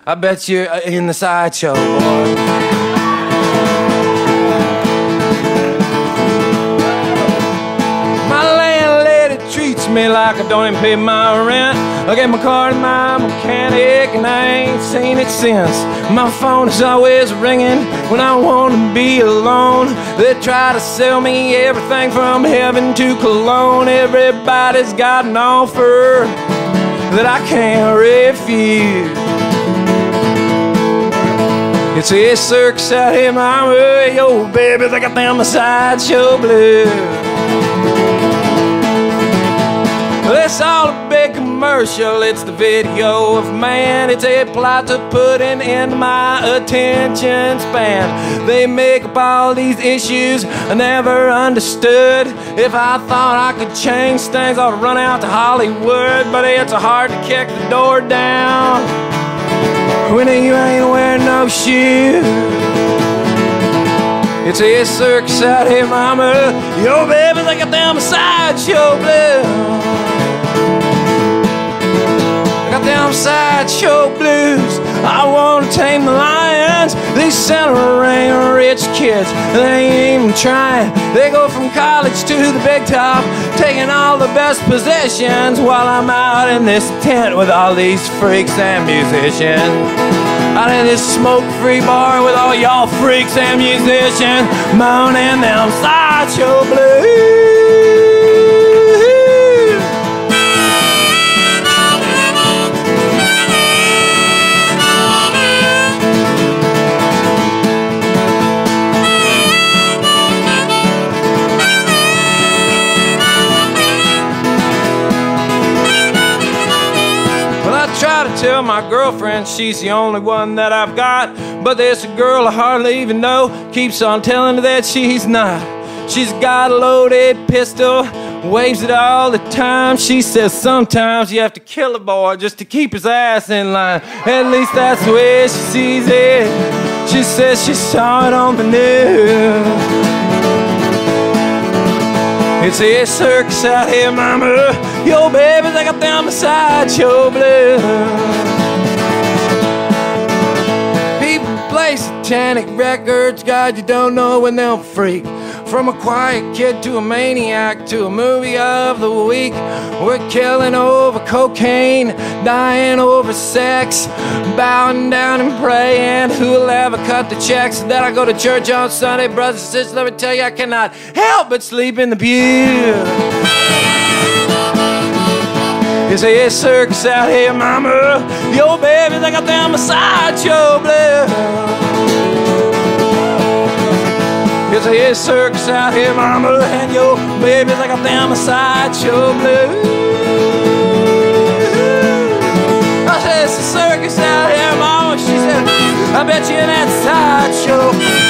I bet you're in the sideshow, boy. My landlady treats me like I don't even pay my rent. I gave my car to my mechanic and I ain't seen it since. My phone is always ringing when I want to be alone. They try to sell me everything from heaven to cologne. Everybody's got an offer that I can't refuse. It's a circus out here, mama. Yo, baby, they got them sideshow blues. It's all a big commercial. It's the video of man. It's a plot to put an end to my attention span. They make up all these issues I never understood. If I thought I could change things, I'd run out to Hollywood. But it's hard to kick the door down when you ain't wearing no shoes. It's a circus out here, mama. Yo, baby, they got them sideshow blues. They got them sideshow blues. I want to tame the lions. These center-ring rich kids, they ain't even trying. They go from college to the big top, taking all the best positions, while I'm out in this tent with all these freaks and musicians. Out in this smoke-free bar with all y'all freaks and musicians, moaning them sideshow blues. Try to tell my girlfriend she's the only one that I've got, but there's a girl I hardly even know keeps on telling her that she's not. She's got a loaded pistol, waves it all the time. She says sometimes you have to kill a boy just to keep his ass in line. At least that's the way she sees it. She says she saw it on the news. It's a circus out here, mama. Yo, baby, they got them sideshow blues. People play satanic records, God, you don't know when they'll freak. From a quiet kid to a maniac to a movie of the week. We're killing over cocaine, dying over sex, bowing down and praying who'll ever cut the checks. That I go to church on Sunday, brothers and sisters, let me tell you, I cannot help but sleep in the pew. It's a circus out here, mama. Yo, baby, they got them sideshow blues. It's a circus out here, mama, and yo, baby, they got them sideshow blues. I said, it's a circus out here, mama. She said, I bet you in that sideshow.